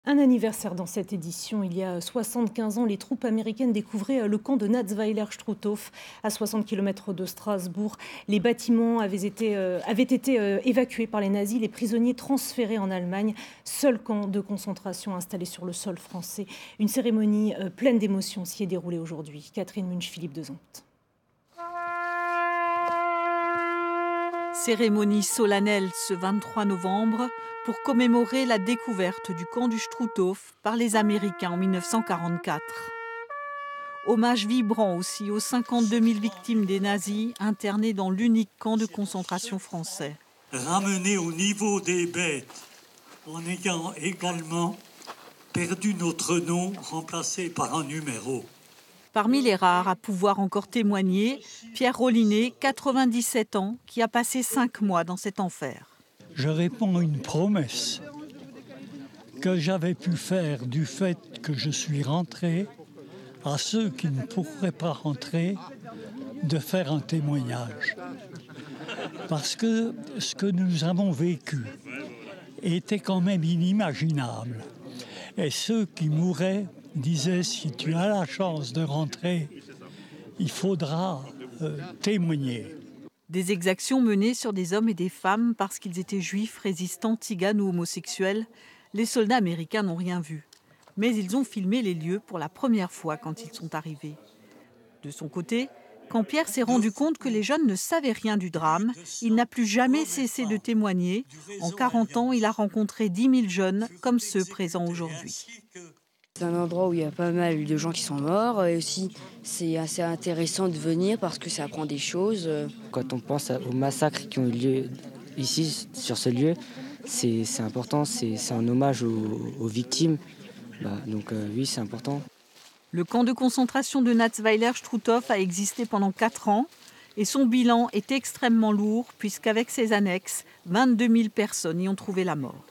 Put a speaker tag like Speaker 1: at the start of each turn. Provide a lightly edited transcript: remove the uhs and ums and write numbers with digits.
Speaker 1: Un anniversaire dans cette édition. Il y a 75 ans, les troupes américaines découvraient le camp de Natzweiler-Struthof, à 60 km de Strasbourg. Les bâtiments avaient été évacués par les nazis, les prisonniers transférés en Allemagne. Seul camp de concentration installé sur le sol français. Une cérémonie pleine d'émotions s'y est déroulée aujourd'hui. Catherine Munch-Philippe de Zonte.
Speaker 2: Cérémonie solennelle ce 23 novembre pour commémorer la découverte du camp du Struthof par les Américains en 1944. Hommage vibrant aussi aux 52 000 victimes des nazis internées dans l'unique camp de concentration français.
Speaker 3: Ramenés au niveau des bêtes, en ayant également perdu notre nom remplacé par un numéro.
Speaker 2: Parmi les rares à pouvoir encore témoigner, Pierre Rollinet, 97 ans, qui a passé 5 mois dans cet enfer.
Speaker 4: Je réponds à une promesse que j'avais pu faire du fait que je suis rentré, à ceux qui ne pourraient pas rentrer, de faire un témoignage. Parce que ce que nous avons vécu était quand même inimaginable. Et ceux qui mouraient disait, si tu as la chance de rentrer, il faudra témoigner.
Speaker 2: Des exactions menées sur des hommes et des femmes parce qu'ils étaient juifs, résistants, tziganes ou homosexuels, les soldats américains n'ont rien vu. Mais ils ont filmé les lieux pour la première fois quand ils sont arrivés. De son côté, quand Pierre s'est rendu compte que les jeunes ne savaient rien du drame, il n'a plus jamais cessé de témoigner. En 40 ans, il a rencontré 10 000 jeunes comme ceux présents aujourd'hui.
Speaker 5: C'est un endroit où il y a pas mal de gens qui sont morts et aussi c'est assez intéressant de venir parce que ça apprend des choses.
Speaker 6: Quand on pense aux massacres qui ont eu lieu ici, sur ce lieu, c'est important, c'est un hommage aux victimes. Donc oui, c'est important.
Speaker 2: Le camp de concentration de Natzweiler-Struthof a existé pendant 4 ans et son bilan est extrêmement lourd puisqu'avec ses annexes, 22 000 personnes y ont trouvé la mort.